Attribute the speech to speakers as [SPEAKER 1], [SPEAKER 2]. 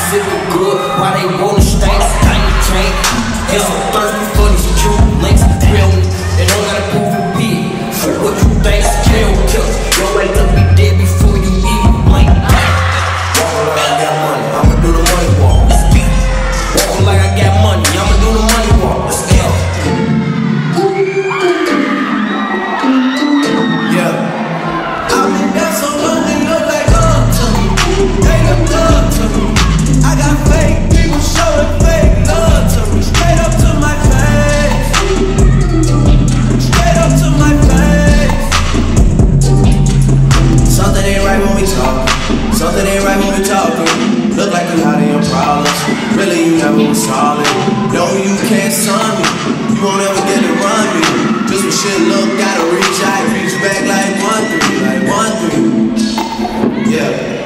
[SPEAKER 1] sipping good while they rollin' stinks. Tiny chain, and so thirsty for these cute links. Real, they don't gotta prove a beat. So what you think? Kill, kill. Your right to be dead before you even blink. Walkin' like I got money, I'ma do the money walk. Walkin' like I got money, I'ma do the money walk. Let's go. Yeah. I've been down so long they look like love to me. They look love to me. I got fake people showing fake love to me. Straight up to my face. Straight up to my face. Something ain't right when we talk. Something ain't right when we talking. Look like you hiding your problems. Really you never was solid. No, you can't son me. You won't ever get to run me. Just when shit look, gotta reach out, reach back like 1-3, like 1-3. Yeah.